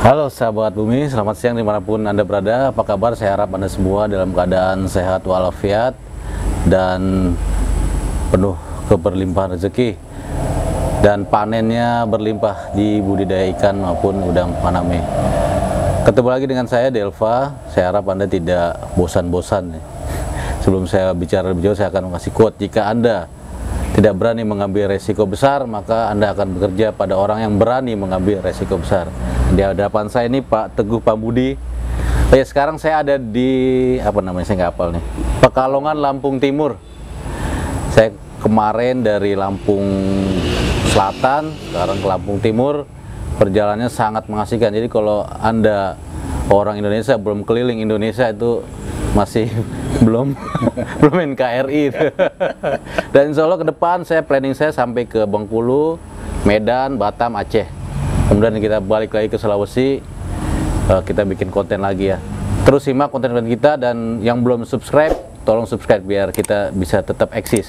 Halo sahabat bumi, selamat siang dimanapun Anda berada. Apa kabar? Saya harap Anda semua dalam keadaan sehat walafiat dan penuh keberlimpahan rezeki dan panennya berlimpah di budidaya ikan maupun udang faname. Ketemu lagi dengan saya Delva. Saya harap Anda tidak bosan-bosan. Sebelum saya bicara lebih jauh, saya akan mengasih quote: jika Anda tidak berani mengambil resiko besar, maka Anda akan bekerja pada orang yang berani mengambil resiko besar. Di hadapan saya ini Pak Teguh Pambudi. Oh ya, sekarang saya ada di saya nggak hafal nih, Pekalongan, Lampung Timur. Saya kemarin dari Lampung Selatan, sekarang ke Lampung Timur. Perjalanannya sangat mengasihkan. Jadi kalau Anda orang Indonesia belum keliling Indonesia itu masih belum NKRI. Dan insya Allah ke depan planning saya sampai ke Bengkulu, Medan, Batam, Aceh. Kemudian kita balik lagi ke Sulawesi, kita bikin konten lagi ya. Terus simak konten-konten kita, dan yang belum subscribe, tolong subscribe biar kita bisa tetap eksis.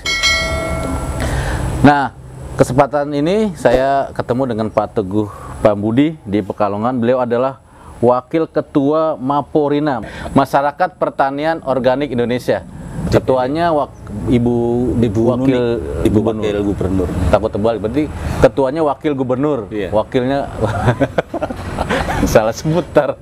Nah, kesempatan ini saya ketemu dengan Pak Teguh Pambudi di Pekalongan. Beliau adalah Wakil Ketua Maporina, Masyarakat Pertanian Organik Indonesia. Ketuanya Ibu Wakil Gubernur. Takut tebal, berarti ketuanya Wakil Gubernur. Iya. Wakilnya salah sebutar.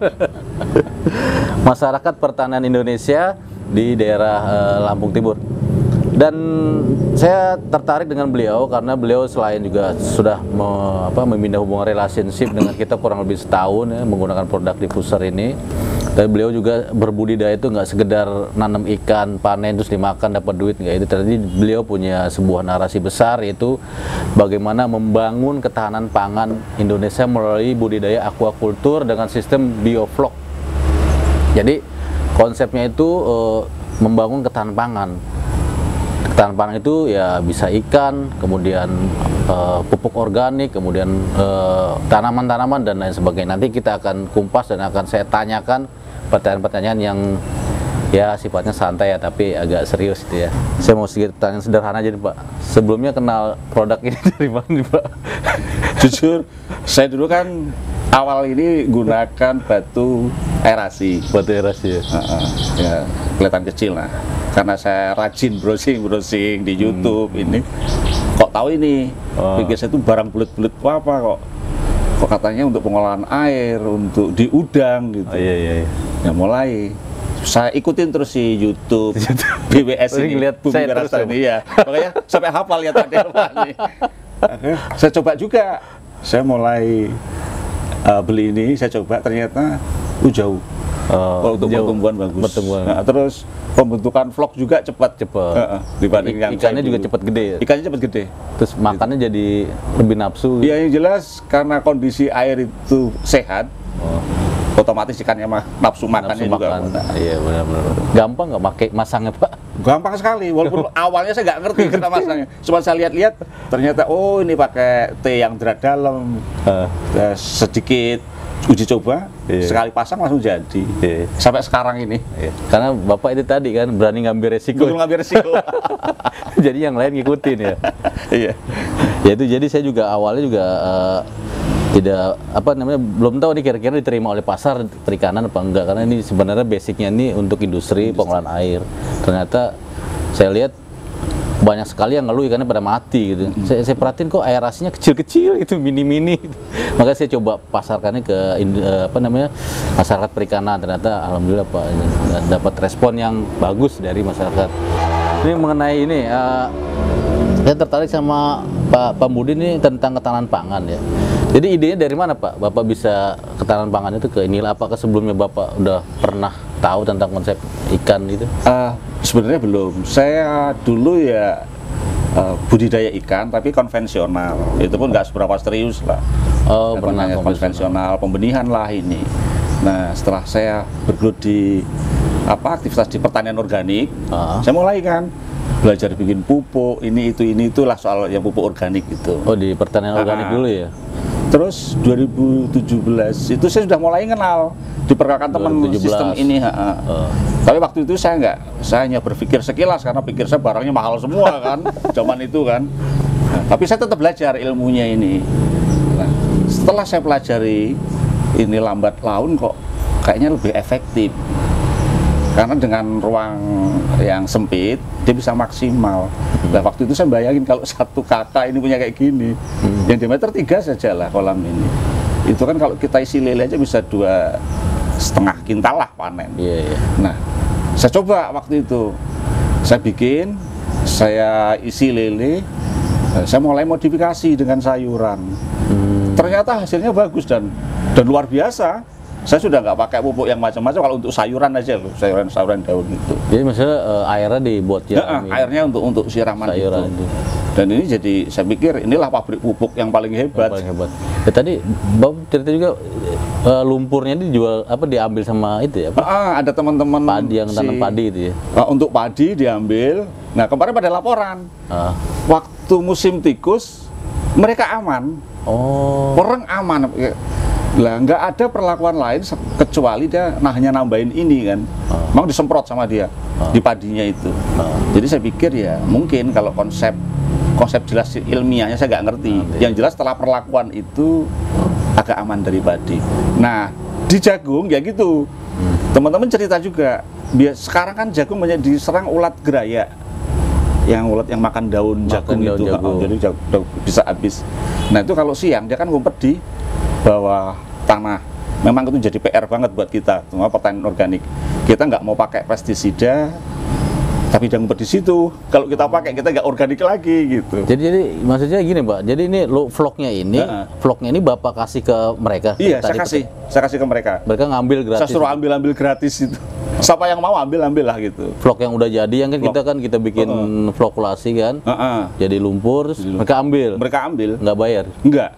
Masyarakat Pertanian Indonesia di daerah Lampung Timur. Dan saya tertarik dengan beliau karena beliau selain juga sudah memindah hubungan relationship dengan kita kurang lebih setahun ya, menggunakan produk diffuser ini. Tapi beliau juga berbudidaya itu nggak sekedar nanam ikan, panen terus dimakan dapat duit, nggak itu. Ternyata beliau punya sebuah narasi besar, yaitu bagaimana membangun ketahanan pangan Indonesia melalui budidaya aquaculture dengan sistem bioflok. Jadi konsepnya itu membangun ketahanan pangan. Ketahanan pangan itu ya bisa ikan, kemudian pupuk organik, kemudian tanaman-tanaman dan lain sebagainya. Nanti kita akan kumpas dan akan saya tanyakan pertanyaan-pertanyaan yang ya sifatnya santai ya, tapi agak serius gitu ya. Saya mau sedikit pertanyaan sederhana aja nih Pak. Sebelumnya kenal produk ini dari mana nih Pak? Jujur, saya dulu kan awal ini gunakan batu aerasi. Batu aerasi ya? Ya, kelihatan kecil lah. Karena saya rajin browsing di YouTube ini, kok tahu ini, pikir saya itu barang bulat-bulat apa kok katanya untuk pengolahan air, untuk di udang gitu. Oh, iya. Ya mulai saya ikutin terus si YouTube BWS ini, Bumi Wirasta ini ya. Makanya sampai hafal ya tadi apa nih. Saya coba juga, saya mulai beli ini, saya coba ternyata jauh. Untuk pertumbuhan bagus. Nah, terus pembentukan vlog juga cepat dibanding yang ikannya juga cepat gede ya? Ikannya cepat gede. Terus makannya gitu. Jadi lebih nafsu. Iya, yang jelas karena kondisi air itu sehat, otomatis ikannya nafsu makannya juga. Iya, benar-benar. Gampang nggak pakai masangnya Pak? Gampang sekali, walaupun awalnya saya nggak ngerti kita masangnya. Cuma saya lihat-lihat, ternyata oh ini pakai T yang berat dalam, sedikit uji coba, sekali pasang langsung jadi. Sampai sekarang ini. Karena Bapak itu tadi kan berani ngambil resiko. Betul, ngambil resiko. Jadi yang lain ngikutin ya. Iya. Ya itu, jadi saya juga awalnya juga tidak belum tahu nih kira-kira diterima oleh pasar perikanan apa enggak, karena ini sebenarnya basicnya ini untuk industri pengolahan air. Ternyata saya lihat banyak sekali yang ngeluh ikannya pada mati gitu. Saya perhatiin kok aerasinya kecil-kecil itu, mini-mini gitu. Makanya saya coba pasarkannya ke masyarakat perikanan. Ternyata alhamdulillah Pak dapat respon yang bagus dari masyarakat. Ini mengenai ini saya tertarik sama Pak Pambudi ini tentang ketahanan pangan ya. Jadi idenya dari mana Pak? Bapak bisa ketahanan pangan itu ke inilah, apakah sebelumnya Bapak udah pernah tahu tentang konsep ikan itu? Sebenarnya belum. Saya dulu ya budidaya ikan tapi konvensional. Itu pun nggak seberapa serius lah. Oh, pernah konvensional, pembenihan lah ini. Nah, setelah saya bergelut di aktivitas di pertanian organik, saya mulai kan belajar bikin pupuk, ini itulah soal yang pupuk organik gitu. Oh, di pertanian organik dulu ya? Terus 2017 itu saya sudah mulai kenal, diperkenalkan teman sistem ini. Tapi waktu itu saya hanya berpikir sekilas karena pikir saya barangnya mahal semua kan, zaman itu kan. Tapi saya tetap belajar ilmunya ini. Nah, setelah saya pelajari, ini lambat laun kok kayaknya lebih efektif. Karena dengan ruang yang sempit, dia bisa maksimal. Nah, waktu itu saya bayangin kalau satu kakak ini punya kayak gini, yang diameter 3 saja lah kolam ini. Itu kan kalau kita isi lele aja bisa 2,5 kintal lah panen. Nah, saya coba waktu itu, saya bikin, saya isi lele, saya mulai modifikasi dengan sayuran. Ternyata hasilnya bagus dan luar biasa. Saya sudah nggak pakai pupuk yang macam-macam, kalau untuk sayuran aja loh, sayuran daun itu. Jadi maksudnya airnya dibuat airnya untuk siraman sayuran itu. Dan ini jadi, saya pikir inilah pabrik pupuk yang paling hebat. Ya, tadi Bapak cerita juga lumpurnya dijual diambil sama itu ya? Ada teman-teman padi yang tanam padi itu ya? Untuk padi diambil. Nah, kemarin pada laporan waktu musim tikus mereka aman. Orang aman. Lah, nggak ada perlakuan lain kecuali dia hanya nambahin ini kan, mau disemprot sama dia di padinya itu. Jadi saya pikir ya mungkin kalau konsep jelas ilmiahnya saya nggak ngerti. Yang jelas setelah perlakuan itu agak aman dari padi. Nah, di jagung ya gitu. Teman-teman cerita juga. Sekarang kan jagung banyak diserang ulat geraya. Yang ulat yang makan daun jagung itu, jadi jagung bisa habis. Nah, itu kalau siang dia kan ngumpet di bawah tanah. Memang itu jadi PR banget buat kita semua pertanian organik. Kita nggak mau pakai pestisida, tapi dia ngumpet di situ. Kalau kita pakai, kita nggak organik lagi gitu. Jadi maksudnya gini, Pak. Jadi ini vlognya ini Bapak kasih ke mereka. Iya, saya kasih ke mereka. Mereka ngambil gratis. Saya suruh ambil gratis itu. Siapa yang mau ambil lah gitu. Vlog yang udah jadi, yang kan kita bikin vlogulasi kan. Jadi lumpur, mereka ambil. Nggak bayar. Enggak.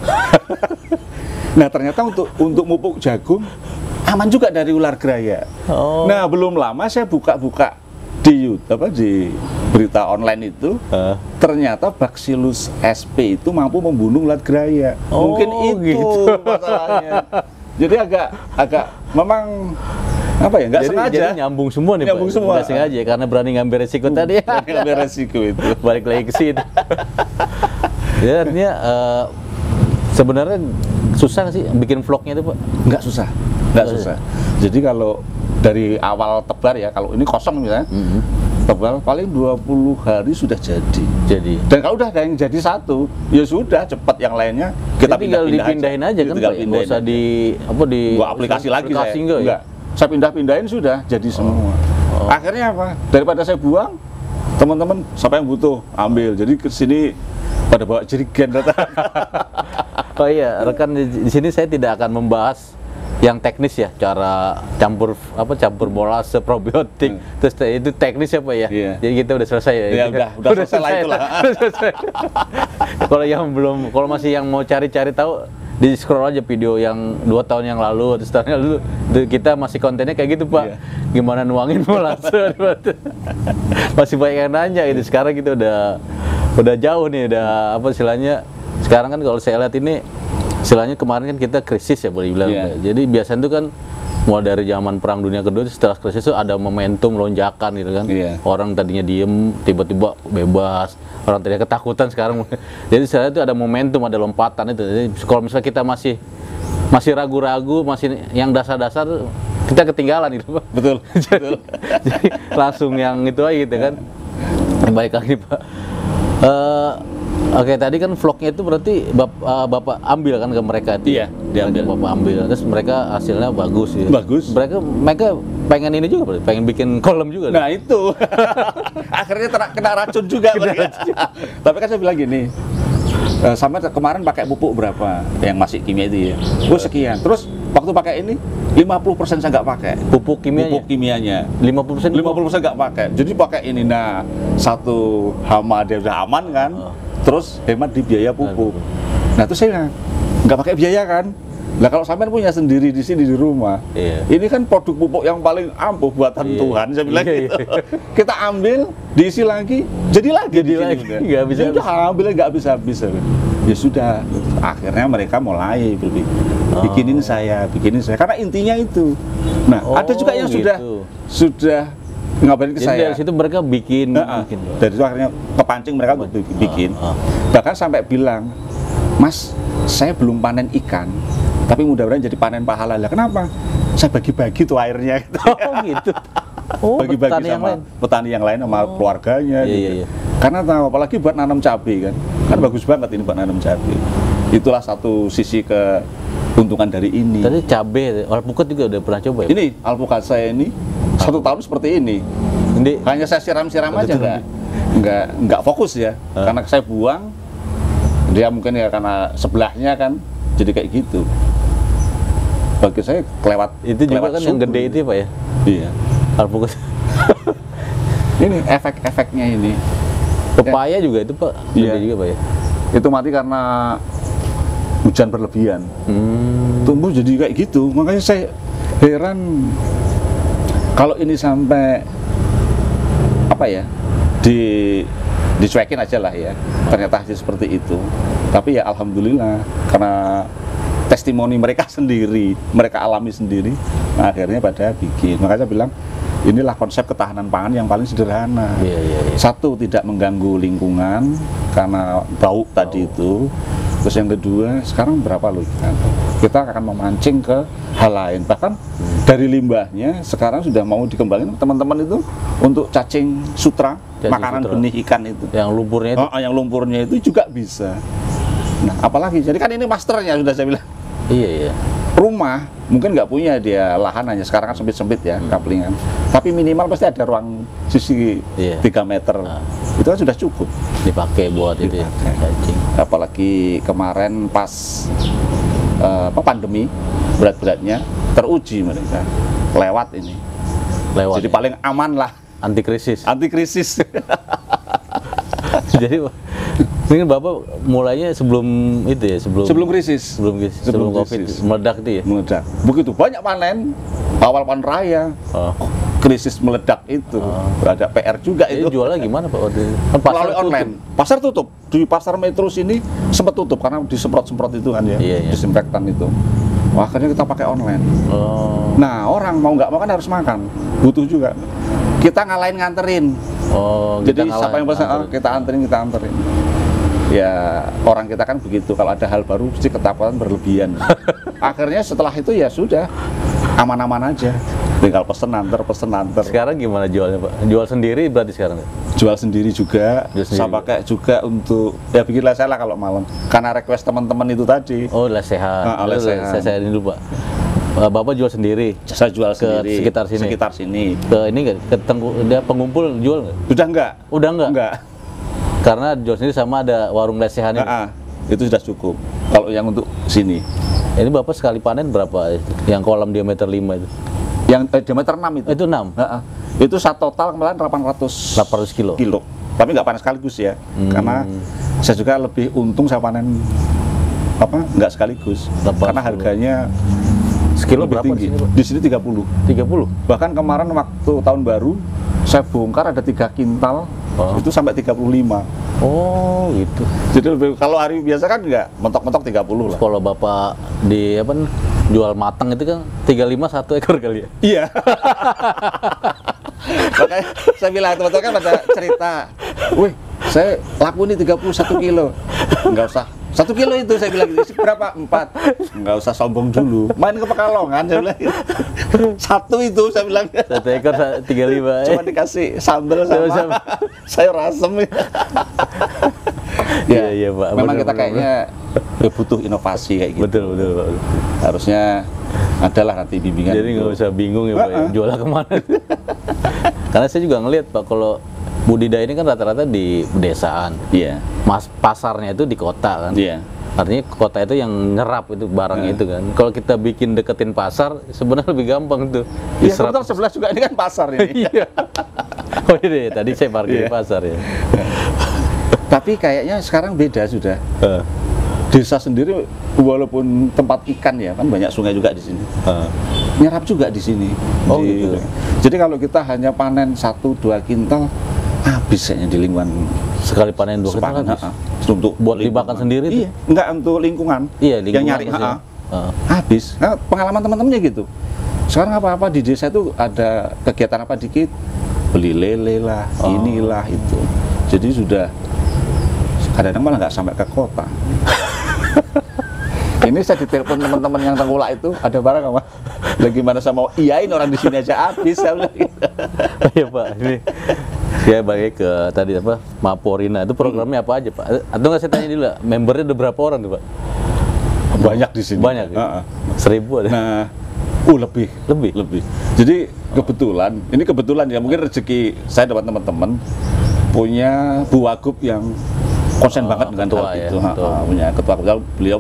Nah, ternyata untuk pupuk jagung aman juga dari ular geraya. Nah, belum lama saya buka-buka di YouTube, di berita online itu, ternyata Bacillus sp itu mampu membunuh ulat geraya. Mungkin itu gitu masalahnya. Jadi agak memang nggak sengaja. Jadi nyambung semua nih, nyambung Pak. Semua. Nggak sengaja karena berani ngambil resiko tadi. Ngambil resiko itu. Balik lagi ke situ. Ya, artinya sebenarnya susah nggak sih bikin vlognya itu, Pak? Nggak susah. Jadi kalau dari awal tebar ya, kalau ini kosong misalnya, tebar paling 20 hari sudah jadi. Dan kalau udah ada yang jadi satu, ya sudah cepat, yang lainnya kita tinggal dipindahin aja kan, Pak? Nggak usah di aplikasi lagi saya. Enggak. Saya pindahin sudah jadi semua. Akhirnya apa? Daripada saya buang, teman-teman siapa yang butuh ambil. Jadi ke sini pada bawa jerigen rata. Oh iya, rekan, di sini saya tidak akan membahas yang teknis ya, cara campur molase, probiotik, terus itu teknis ya, Pak ya. Jadi kita udah selesai ya. Ya udah selesai lah itulah. Kalau masih yang mau cari-cari tahu, di scroll aja video yang 2 tahun yang lalu, 1 tahun yang lalu, kita masih kontennya kayak gitu, Pak. Gimana nuangin molase. Masih banyak yang nanya gitu. Sekarang kita udah jauh nih, istilahnya. Sekarang kan kalau saya lihat ini, istilahnya kemarin kan kita krisis ya, boleh bilang. Jadi biasanya itu kan mulai dari zaman Perang Dunia Kedua, setelah krisis itu ada momentum lonjakan gitu kan. Orang tadinya diem, tiba-tiba bebas. Orang tadinya ketakutan, sekarang. Jadi saya lihat itu ada momentum, ada lompatan itu. Jadi kalau misalnya kita masih ragu-ragu, masih yang dasar-dasar, kita ketinggalan gitu, Pak. Betul. Jadi langsung yang itu aja gitu kan. Baik lagi, Pak. Oke, tadi kan vlognya itu berarti Bapak ambil kan ke mereka itu? Iya, diambil. Bapak ambil, terus mereka hasilnya bagus ya? Bagus. Mereka pengen ini juga, pengen bikin kolom juga? Nah itu, akhirnya kena racun juga mereka. Tapi kan saya bilang gini, sama kemarin pakai pupuk berapa yang masih kimia itu ya? Sekian. Terus waktu pakai ini 50% saya nggak pakai. Pupuk kimianya? 50% nggak pakai. Jadi pakai ini, nah satu hama dia udah aman kan. Terus hemat di biaya pupuk. Nah itu saya nggak pakai biaya kan. Nah kalau sampean punya sendiri di sini di rumah, ini kan produk pupuk yang paling ampuh buatan Tuhan, saya bilang gitu. Kita ambil, diisi lagi, jadi lagi. Nggak bisa. Udah ambilnya nggak habis-habis. Ya sudah. Akhirnya mereka mulai bikinin saya. Karena intinya itu. Nah ada juga yang sudah ngabarin ke saya. Dari situ mereka bikin. Dari itu akhirnya kepancing mereka untuk bikin. Bahkan sampai bilang, Mas, saya belum panen ikan, Tapi mudah-mudahan jadi panen pahala. Lah kenapa? Saya bagi-bagi tuh airnya gitu. Oh gitu. Oh, Bagi-bagi petani yang sama lain. petani yang lain sama keluarganya Iya, gitu. iya. Karena tahu apalagi buat nanam cabai kan. Kan bagus banget ini buat nanam cabai. Itulah satu sisi keuntungan dari ini. Tadi cabe, alpukat juga udah pernah coba ya? Ini alpukat saya ini 1 tahun seperti ini. Ini Hanya saya siram-siram aja nggak fokus ya. Karena saya buang, dia mungkin ya karena sebelahnya kan jadi kayak gitu. Bagi saya kelewat. itu juga kelewat kan yang subur. gede itu ya, Pak ya? Iya. Alpukat. Ini efek-efeknya ini. Pepaya juga itu, Pak. Gede Iya. juga, Pak ya? Itu mati karena hujan berlebihan. Tumbuh jadi kayak gitu. Makanya saya heran kalau ini sampai apa ya, dicuekin aja lah ya. Ternyata hasil seperti itu. Tapi ya alhamdulillah karena testimoni mereka sendiri, mereka alami sendiri, nah akhirnya pada bikin. Makanya saya bilang inilah konsep ketahanan pangan yang paling sederhana. Iya, iya, iya. Satu, tidak mengganggu lingkungan karena bau tadi itu. Terus yang kedua, sekarang berapa loh ikan? Kita akan memancing ke hal lain. Bahkan dari limbahnya sekarang sudah mau dikembangin teman-teman itu untuk cacing sutra, Cacing makanan sutra. benih ikan itu. Yang lumpurnya itu. Yang lumpurnya itu juga bisa. Nah, apalagi jadi kan ini masternya sudah saya bilang. Iya, iya. Rumah mungkin nggak punya dia lahan, hanya sekarang kan sempit-sempit ya kaplingan. Tapi minimal pasti ada ruang sisi Iya. 3 meter. Itu kan sudah cukup. Dipakai buat itu ya, Dipakai. cacing. Apalagi kemarin pas pandemi berat-beratnya teruji mereka lewat ini. Lewat. Jadi ya. paling aman lah, Anti krisis. anti krisis. Jadi mungkin Bapak mulainya sebelum itu ya, Sebelum krisis. sebelum Covid krisis. meledak itu ya. Meledak. Begitu banyak panen awal panen raya. Oh. Krisis meledak itu. Ada PR juga Jadi itu. jualnya gimana Pak waktu itu? Kan pasar Melalui tutup. online. Pasar tutup. Di pasar Metro sini sempat tutup karena disemprot-semprot itu kan ya. Iya, iya. Disinfektan itu. Wah, akhirnya kita pakai online. Oh. Nah, orang mau nggak mau kan harus makan. Butuh juga. Kita ngalahin nganterin. Oh, Jadi kita siapa yang pesan, kita anterin. Ya, orang kita kan begitu. Kalau ada hal baru pasti ketakutan berlebihan. Akhirnya setelah itu ya sudah aman-aman aja. Tinggal pesen anter. Sekarang gimana jualnya Pak? Jual sendiri berarti sekarang? Jual sendiri juga, Jual sendiri. saya pakai juga untuk ya bikin les lah kalau malam. Karena request teman-teman itu tadi. Oh, les sehat. Les Itu sehat. Saya ini dulu Pak. Bapak jual sendiri. Saya jual sendiri sekitar sini? Sekitar sini. Ke ini nggak? Ke dia pengumpul jual nggak? Udah enggak? Udah enggak? Enggak. Karena jual sendiri sama ada warung lesehan ini. Itu sudah cukup. Kalau yang untuk sini. Ini Bapak sekali panen berapa? Yang kolam diameter 5 itu? Yang diameter 6 itu. Itu 6? Itu satu total kemarin 800 kilo. Tapi nggak panen sekaligus ya. Karena saya juga lebih untung saya panen nggak sekaligus. 800. Karena harganya Sekilo lebih berapa tinggi. di sini Pak? Di sini 30. 30? Bahkan kemarin waktu tahun baru saya bongkar ada 3 kintal. Itu sampai 35. Oh gitu. Jadi lebih, kalau hari biasa kan nggak, mentok-mentok 30 lah. Kalau Bapak di jual matang itu kan 35 1 ekor kali ya? Iya. Makanya saya bilang teman-teman kan pada cerita, wih saya laku nih 31 kilo. Nggak usah 1 kilo itu, saya bilang gitu. Berapa? 4. Nggak usah sombong dulu, main ke Pekalongan, saya bilang gitu. 1 itu saya bilang. 1 ekor 35. Cuma dikasih sambal sama sayur asem. Ya, Iya Pak. memang Bener, kita bener, kayaknya butuh inovasi kayak gitu. betul Pak. Harusnya adalah nanti bimbingan. Jadi nggak itu. usah bingung ya Pak, ya, jualnya kemana. Karena saya juga ngelihat Pak, kalau budidaya ini kan rata-rata di pedesaan. Iya. Pasarnya itu di kota kan. Iya. Artinya kota itu yang nyerap itu barangnya itu kan. Kalau kita bikin deketin pasar, sebenarnya lebih gampang tuh. Iya, kebetulan sebelah juga ini kan pasar ini. Iya. Oh iya, tadi saya parkir di pasar ya. Tapi kayaknya sekarang beda sudah. Desa sendiri walaupun tempat ikan ya, kan banyak sungai juga di sini. Nyerap juga di sini. Oh, gitu. Jadi kalau kita hanya panen 1-2 kintal, habis kayaknya di lingkungan Sekali panen 2 kintal habis. Untuk Buat dimakan sendiri tuh? Iya, enggak untuk lingkungan. Iya, Yang lingkungan nyari maksudnya. habis. Nah, pengalaman teman-temannya gitu. Sekarang apa-apa di desa itu ada kegiatan apa dikit, beli lele lah, inilah itu. Jadi sudah kadang-kadang malah nggak sampai ke kota. Ini saya ditelepon teman-teman yang tengkulak itu, ada barang apa? Lagi mana saya mau iyain orang di sini aja habis saya bilang gitu. Iya Pak, ini saya balik ke tadi apa Maporina itu programnya apa aja Pak? Atau nggak saya tanya dulu, membernya ada berapa orang tuh Pak? Banyak di sini. Banyak ya? 1000 ada? Nah, lebih. Jadi kebetulan ya, mungkin rezeki saya dapat teman-teman punya Bu Wagub yang konsen banget dengan ketua, hal ya, itu. ketua. Punya ketua, beliau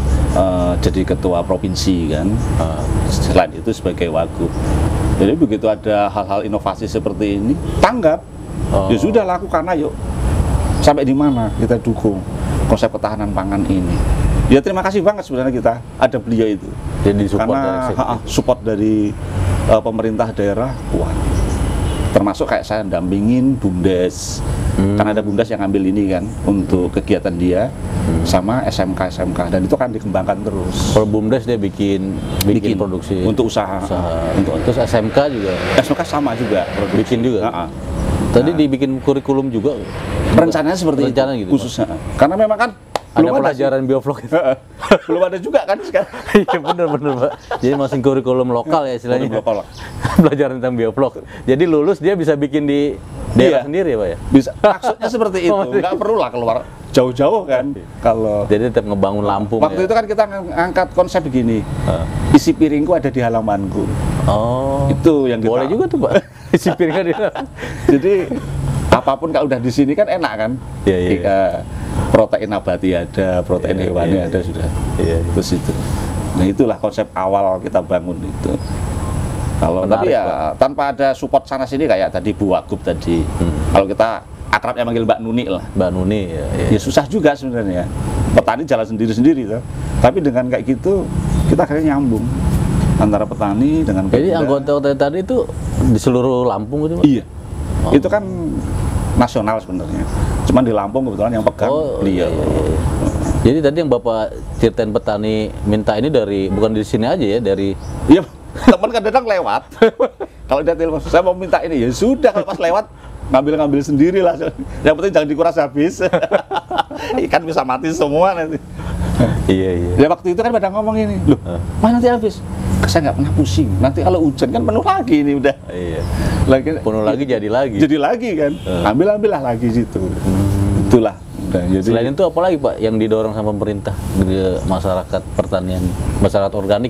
jadi ketua provinsi kan. Selain itu sebagai Wagub. Jadi begitu ada hal-hal inovasi seperti ini, tanggap. Ya sudah, lakukan ayo. Sampai di mana kita dukung konsep ketahanan pangan ini. Ya terima kasih banget sebenarnya kita ada beliau itu. Jadi support karena support dari pemerintah daerah kuat. Termasuk kayak saya dampingin BUMDes. Karena ada BUMDes yang ngambil ini kan untuk kegiatan dia sama SMK dan itu kan dikembangkan terus. Kalau BUMDes dia bikin produksi untuk usaha. Terus SMK juga. SMK sama juga produksi. Bikin juga. Tadi dibikin kurikulum juga. Rencananya seperti itu, gitu, khususnya. Karena memang kan ada pelajaran biovlog itu. Belum ada juga kan sekarang. Iya benar Pak. Jadi masih kurikulum lokal ya istilahnya. Lokal. Pelajaran tentang biovlog. Jadi lulus dia bisa bikin di daerah sendiri ya Pak ya. Bisa. Maksudnya seperti itu. Nggak perlu lah keluar jauh-jauh kan. Kalau jadi tetap ngebangun Lampung. Waktu itu kan kita ngangkat konsep begini. Isi piringku ada di halamanku. Oh. Itu yang kita. Boleh juga tuh Pak. Isi piringnya di halaman. Jadi apapun kalau udah di sini kan enak kan. Iya. Protein nabati ada, protein hewani ada sudah. Terus itu. Nah itulah konsep awal kita bangun itu. Kalau tapi ya Pak, tanpa ada support sana sini kayak tadi Bu Wagub tadi. Kalau kita akrabnya manggil Mbak Nuni lah. Mbak Nuni ya susah juga sebenarnya. Petani jalan sendiri-sendiri tuh. Tapi dengan kayak gitu kita akhirnya nyambung antara petani dengan Jadi anggota tadi itu di seluruh Lampung gitu Pak? Iya. Itu kan nasional sebenarnya. Cuman di Lampung kebetulan yang pegang beliau. Iya. Jadi tadi yang Bapak ceritain petani minta ini bukan di sini aja ya, dari iya, teman kadang lewat. Kalau dia telepon, saya mau minta ini, ya sudah, kalau pas lewat ngambil sendiri lah. Yang penting jangan dikuras habis. Ikan bisa mati semua nanti. Iya. Ya waktu itu kan pada ngomong ini, loh, mana nanti habis? Saya nggak pernah pusing. Nanti kalau hujan kan penuh lagi ini udah. Iya. Penuh lagi jadi lagi. Jadi lagi kan. Ambil-ambillah lagi situ. Itulah. Udah, jadi... Selain itu apa lagi Pak yang didorong sama pemerintah di masyarakat pertanian, masyarakat organik?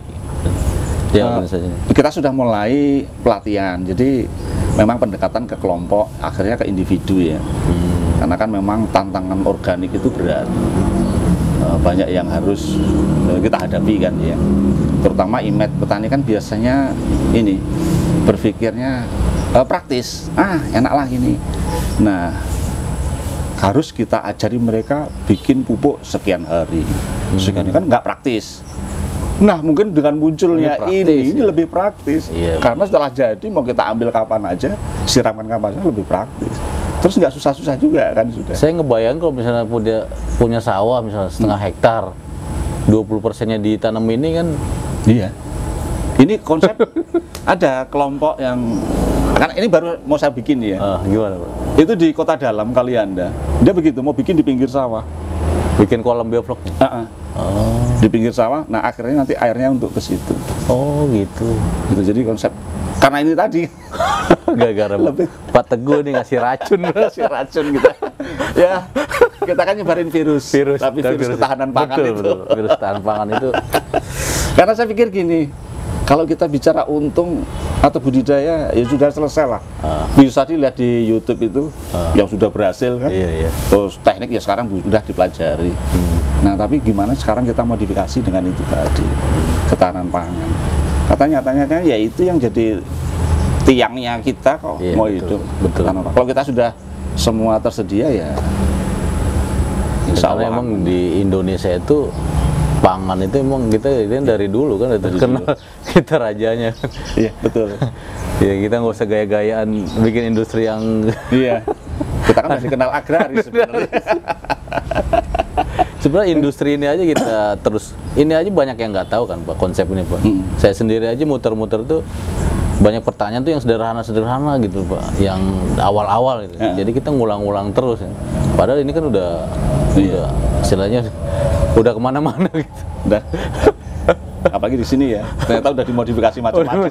Kita sudah mulai pelatihan. Jadi memang pendekatan ke kelompok, akhirnya ke individu ya. Karena kan memang tantangan organik itu berat. Banyak yang harus kita hadapi kan ya. Terutama image petani kan biasanya ini berpikirnya praktis, enak lah gini. Nah, harus kita ajari mereka bikin pupuk sekian hari. Sekian kan nggak praktis. Nah, mungkin dengan munculnya ini lebih praktis. Iya, karena setelah jadi mau kita ambil kapan aja, siramkan kapan aja lebih praktis. Terus nggak susah-susah juga kan sudah. Saya ngebayang kalau misalnya punya sawah misalnya setengah hektar, 20%-nya ditanam ini kan. Iya. Ini konsep ada kelompok yang kan ini baru mau saya bikin ya. Gimana Pak? Itu di Kota Dalam Kalianda. Dia begitu mau bikin di pinggir sawah. Bikin kolam biovlognya? Di pinggir sawah. Nah akhirnya nanti airnya untuk ke situ. Oh gitu. Jadi konsep karena ini tadi. Gara-gara Pak Teguh nih ngasih racun gitu. Ya kita kan nyebarin virus tapi virus ketahanan pangan betul, virus ketahanan pangan itu. Karena saya pikir gini, kalau kita bicara untung atau budidaya ya sudah selesai lah. Bisa dilihat di YouTube itu yang sudah berhasil kan. Iya. Terus teknik ya sekarang sudah dipelajari. Nah tapi gimana sekarang kita modifikasi dengan itu tadi ketahanan pangan. Katanya ya itu yang jadi tiangnya kita kok mau hidup. Betul. Kalau kita sudah semua tersedia ya. Insya Allah. Karena emang di Indonesia itu pangan itu emang kita dari dulu kan terkenal kita rajanya. Iya betul. Ya kita nggak usah gaya-gayaan bikin industri yang. Iya. Kita kan masih kenal agraris sebenarnya. Sebenarnya industri ini aja kita terus, ini aja banyak yang nggak tahu kan Pak konsep ini Pak. Saya sendiri aja muter-muter tuh banyak pertanyaan tuh yang sederhana gitu Pak, yang awal-awal gitu. Jadi kita ngulang-ulang terus ya. Padahal ini kan udah istilahnya udah kemana-mana gitu. Udah. Apalagi di sini ya, ternyata udah dimodifikasi macam-macam.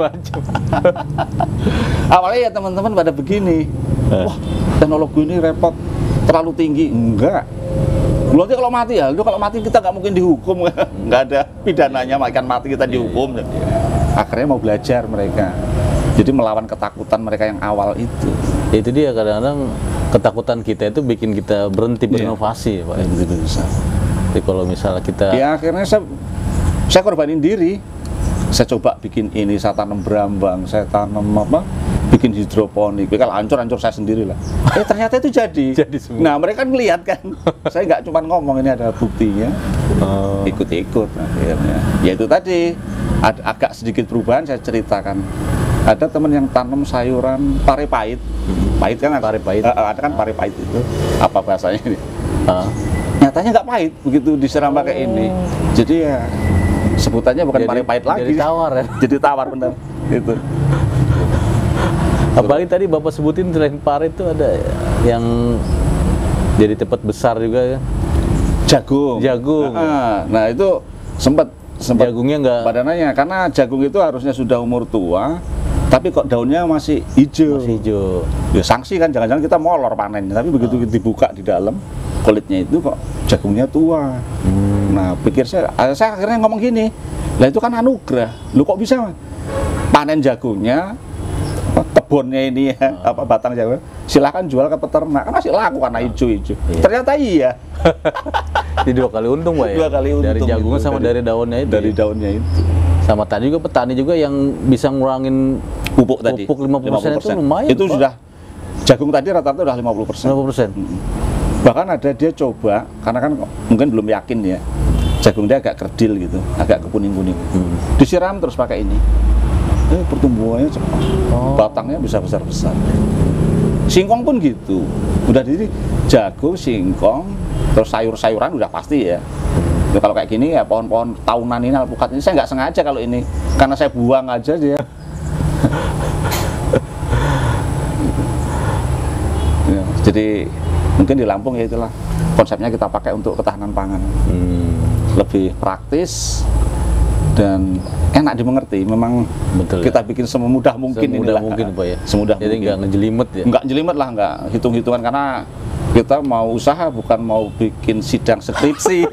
Awalnya ya teman-teman pada begini, wah teknologi ini repot, terlalu tinggi. Enggak. Berarti kalau mati ya, kalau mati kita nggak mungkin dihukum, nggak ada pidananya, ikan mati kita dihukum. Akhirnya mau belajar mereka, jadi melawan ketakutan mereka yang awal itu. Itu dia, kadang-kadang ketakutan kita itu bikin kita berhenti berinovasi, Pak. Bisa. Jadi kalau misalnya kita, ya akhirnya saya korbanin diri. Saya coba bikin ini, saya tanam berambang, saya tanam bikin hidroponik. Kalau hancur saya sendiri lah. Ternyata itu jadi. Semua. Nah mereka ngelihat kan, saya nggak cuma ngomong, ini ada buktinya. Ikut-ikut akhirnya. Ya itu tadi, agak sedikit perubahan saya ceritakan. Ada teman yang tanam sayuran pare pahit. Pahit kan? Pare pahit. Ada kan pare pahit itu. Apa bahasanya ini? Nyatanya nggak pahit begitu disiram pakai ini. Jadi ya sebutannya bukan pare pahit lagi. Jadi tawar ya. Jadi tawar benar. Itu. Apalagi tadi Bapak sebutin selain pare itu ada yang jadi cepat besar juga ya. Jagung. Nah itu sempat jagungnya nggak badannya, karena jagung itu harusnya sudah umur tua, tapi kok daunnya masih hijau. Ya sanksi kan, jangan-jangan kita molor panennya, tapi begitu dibuka di dalam kulitnya itu kok jagungnya tua. Nah pikir saya akhirnya ngomong gini, lah itu kan anugerah, lu kok bisa panen jagungnya, kebunnya ini ya, batang jagung, silahkan jual ke peternak, kan masih laku karena hijau-hijau. Ternyata iya. Jadi 2 kali untung, Pak ya? 2 kali untung. Dari jagungnya sama dari daunnya itu. Dari daunnya itu. Sama tadi juga petani juga yang bisa ngurangin pupuk tadi. Pupuk 50% itu lumayan. Itu Pak. Sudah, jagung tadi rata-rata udah 50%. 50%. Bahkan ada dia coba, karena kan mungkin belum yakin ya, jagung dia agak kerdil gitu, agak kekuning-kuning. Disiram terus pakai ini. Pertumbuhannya cepat. Batangnya bisa besar-besar. Singkong pun gitu. Udah jadi jagung, singkong, terus sayur-sayuran udah pasti ya. Jadi kalau kayak gini ya pohon-pohon tahunan ini, alpukat ini saya nggak sengaja kalau ini, karena saya buang aja dia. Ya, jadi mungkin di Lampung ya itulah konsepnya kita pakai untuk ketahanan pangan. Lebih praktis dan enak dimengerti. Memang betul, kita bikin semudah mungkin. Semudah mungkin, Pak ya. Semudah jadi nggak ngejelimet ya. Nggak jelimet lah, nggak hitung-hitungan, karena kita mau usaha bukan mau bikin sidang skripsi.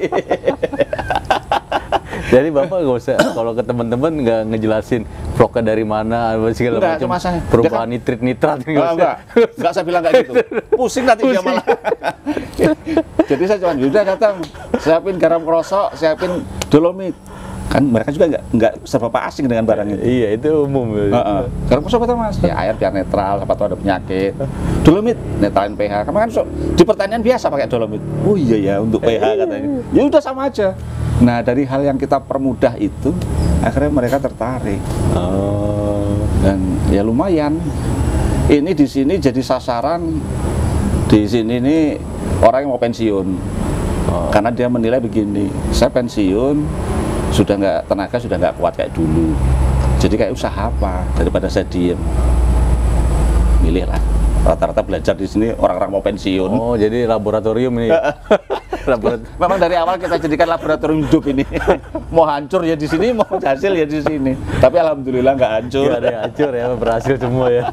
Jadi Bapak nggak usah kalau ke teman-teman nggak ngejelasin prokes dari mana, segala macam perubahan nitrat nggak saya bilang kayak gitu. Pusing nanti dia malah. Jadi saya cuma udah datang, siapin garam krosok, siapin dolomit. Kan mereka juga nggak seberapa asing dengan barang itu. Iya, itu umum. Garam krosok apa Mas? Ya air biar netral, siapa tahu ada penyakit. Dolomit netralin pH. Karena kan di pertanian biasa pakai dolomit. Oh iya ya, untuk pH katanya. Ya udah sama aja. Nah dari hal yang kita permudah itu, akhirnya mereka tertarik. Dan ya lumayan. Ini di sini jadi sasaran. Di sini nih orang yang mau pensiun. Karena dia menilai begini, saya pensiun, tenaga sudah nggak kuat kayak dulu. Jadi kayak usaha apa daripada saya diem. Milih lah. Rata-rata belajar di sini orang-orang mau pensiun. Oh, jadi laboratorium ini. Memang dari awal kita jadikan laboratorium hidup ini. Mau hancur ya di sini, mau hasil ya di sini. Tapi alhamdulillah nggak hancur. Nggak ada yang hancur ya, berhasil semua ya.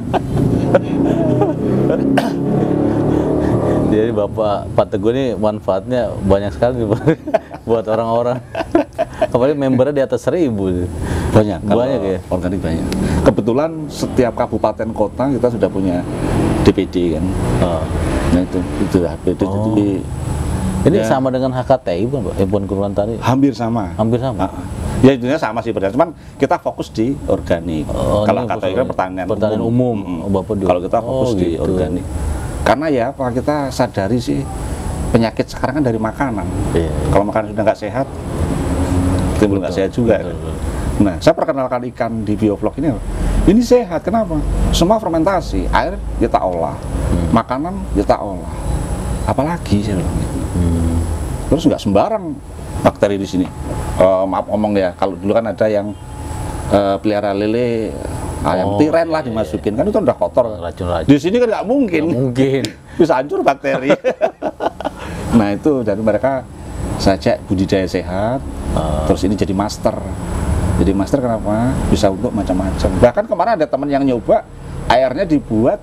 Jadi Pak Teguh ini manfaatnya banyak sekali buat orang-orang. Apalagi membernya di atas 1000. Banyak ya. Organik banyak. Kebetulan setiap kabupaten kota kita sudah punya DPD kan. Nah itu DPD. Ini ya, sama dengan HKTI bukan Pak? Himpunan Keguruan Tani? Hampir sama. Hampir sama. Ya intinya sama sih, cuman kita fokus di organik. Kalau HKTI kan pertanian umum. Kalau kita fokus di organik. Karena ya apa kita sadari sih, penyakit sekarang kan dari makanan. Kalau makanan sudah nggak sehat, timbul nggak sehat juga. Nah, saya perkenalkan ikan di biovlog ini sehat. Kenapa? Semua fermentasi, air kita olah, makanan kita olah. Apalagi saya bilang. Terus nggak sembarang bakteri di sini. Maaf ngomong ya, kalau dulu kan ada yang pelihara lele ayam tiren lah dimasukin, kan itu udah kotor. Racun-racun. Di sini kan nggak mungkin. Nggak mungkin. Bisa hancur bakteri. Nah itu dari mereka saya cek budidaya sehat, terus ini jadi master. Jadi master kenapa? Bisa untuk macam-macam. Bahkan kemarin ada teman yang nyoba airnya dibuat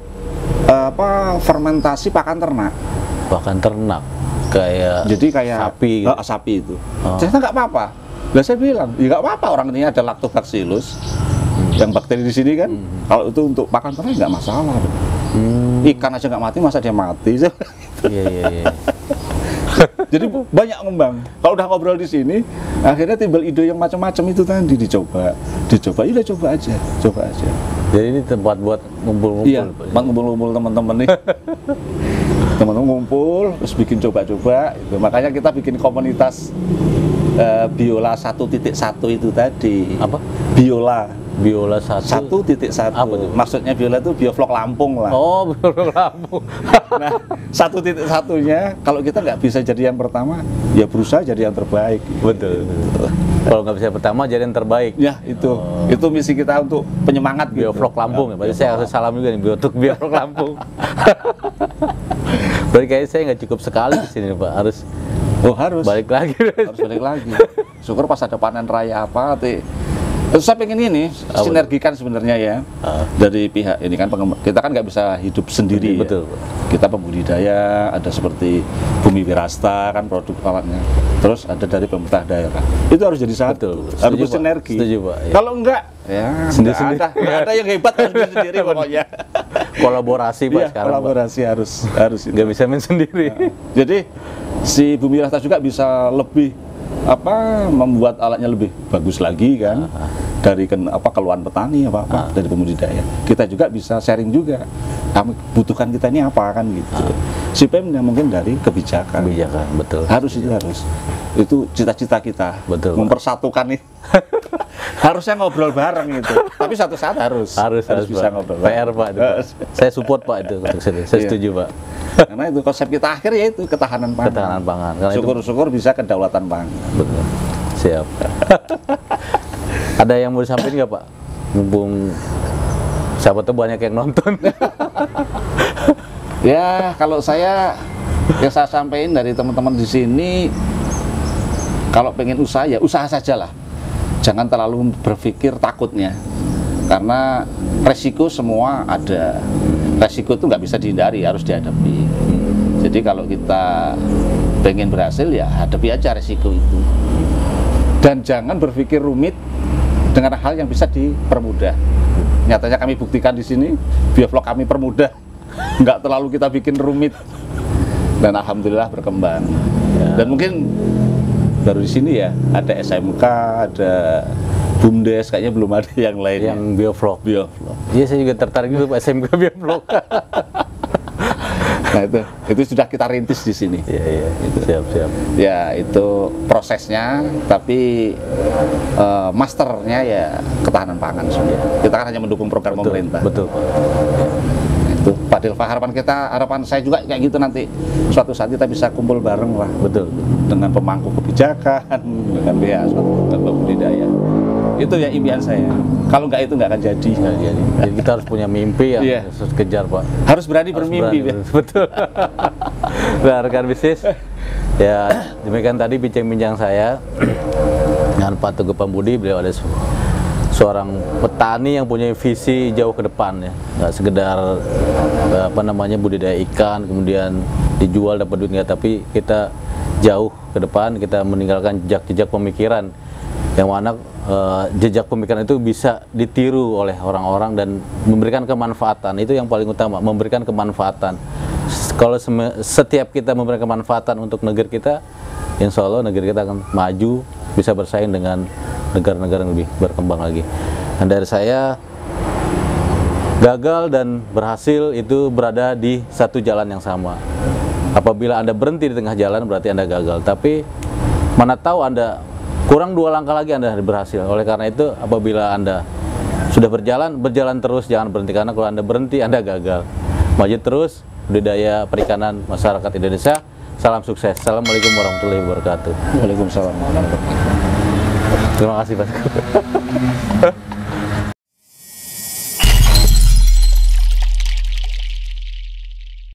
fermentasi pakan ternak. Pakan ternak kayak jadi kayak sapi gitu. Sapi itu. Ternyata nggak apa-apa. Lah saya bilang, ya nggak apa-apa, orang ini ada lactobacillus yang bakteri di sini kan. Kalau itu untuk pakan ternak nggak masalah. Ikan aja nggak mati, masa dia mati? Iya. Jadi banyak ngembang. Kalau udah ngobrol di sini, akhirnya timbul ide yang macam-macam itu tadi dicoba, ya udah coba aja. Jadi ini tempat buat ngumpul-ngumpul. Iya, tempat ngumpul-ngumpul teman-teman nih. Teman-teman ngumpul, terus bikin coba-coba. Gitu. Makanya kita bikin komunitas Biola 1.1 itu tadi. Apa? Biola 1.1. Maksudnya Biola itu biovlog Lampung lah. Oh, biovlog Lampung. Nah, 1.1-nya kalau kita nggak bisa jadi yang pertama, ya berusaha jadi yang terbaik. Betul. Kalau nggak bisa pertama, jadi yang terbaik. Ya, itu. Itu misi kita untuk penyemangat biovlog Lampung. Berarti saya harus salam juga nih untuk biovlog Lampung. Berarti kayaknya saya nggak cukup sekali di sini, Pak. Harus balik lagi. Harus balik lagi. Syukur pas ada panen raya apa, terus saya pengen ini sinergikan sebenarnya ya dari pihak ini kan kita kan nggak bisa hidup sendiri. Betul. Ya. Kita pembudidaya, ada seperti Bumi Wirasta kan produk alatnya. Terus ada dari pemerintah daerah. Itu harus jadi satu. Betul. Harus sinergi. Setuju, Pak. Ya. Kalau enggak, ya sendiri-sendiri. Nggak ada yang hebat harus sendiri pokoknya. Kolaborasi Pak sekarang. Kolaborasi Pak. harus. Nggak bisa main sendiri. Nah, jadi si Bumi Wirasta juga bisa lebih membuat alatnya lebih bagus lagi kan dari keluhan petani dari pembudidaya. Kita juga bisa sharing juga. Kami butuhkan kita ini apa kan gitu. Si Pemda mungkin dari kebijakan. Betul. Harus. Itu cita-cita kita. Betul. Mempersatukan nih. Harusnya ngobrol bareng itu. Tapi satu saat harus bisa Pak. ngobrol. PR Pak. Saya support Pak itu untuk saya setuju Pak. Karena itu konsep kita akhir yaitu ketahanan pangan. Syukur-syukur bisa kedaulatan pangan. Betul. Siap. Ada yang mau disampaikan nggak Pak? Mumpung siapa tuh banyak yang nonton. Ya kalau saya sampaikan dari teman-teman di sini, kalau pengen usaha ya usaha sajalah. Jangan terlalu berpikir takutnya. Karena resiko semua ada. Resiko itu nggak bisa dihindari, harus dihadapi. Jadi kalau kita pengen berhasil ya hadapi aja resiko itu. Dan jangan berpikir rumit dengan hal yang bisa dipermudah. Nyatanya kami buktikan di sini, biovlog kami permudah. Nggak terlalu kita bikin rumit. Dan alhamdulillah berkembang. Dan mungkin baru di sini ya, ada SMK, ada BUMDes, kayaknya belum ada yang lain. Yang biovlog. Iya, saya juga tertarik juga Pak SMK biovlog. Nah itu sudah kita rintis di sini. Iya. Siap. Ya itu prosesnya, tapi masternya ya ketahanan pangan sudah. Kita kan hanya mendukung program pemerintah. Betul. Itu Pak Dilfa, harapan saya juga kayak gitu nanti suatu saat kita bisa kumpul bareng lah. Betul. Dengan pemangku kebijakan, dengan pihak budidaya. Itu ya impian saya. Kalau nggak itu nggak akan jadi. Jadi kita harus punya mimpi yang harus kejar Pak. Harus berani bermimpi. Betul. Nah, rekan bisnis. Ya demikian tadi bincang-bincang saya dengan Pak Teguh Pambudi. Beliau ada seorang petani yang punya visi jauh ke depan ya, nggak sekedar budidaya ikan kemudian dijual dapat duit nggak, tapi kita jauh ke depan, kita meninggalkan jejak-jejak pemikiran yang mana jejak pemikiran itu bisa ditiru oleh orang-orang dan memberikan kemanfaatan. Itu yang paling utama, memberikan kemanfaatan. Kalau setiap kita memberikan kemanfaatan untuk negeri kita, insya Allah negeri kita akan maju, bisa bersaing dengan negara-negara yang lebih berkembang lagi. Dan dari saya, gagal dan berhasil itu berada di satu jalan yang sama. Apabila Anda berhenti di tengah jalan berarti Anda gagal, tapi mana tahu Anda kurang 2 langkah lagi Anda berhasil. Oleh karena itu apabila Anda sudah berjalan terus, jangan berhenti, karena kalau Anda berhenti Anda gagal. Maju terus, budidaya perikanan masyarakat Indonesia. Salam sukses. Assalamualaikum warahmatullahi wabarakatuh. Waalaikumsalam warahmatullahi wabarakatuh. Terima kasih Pak.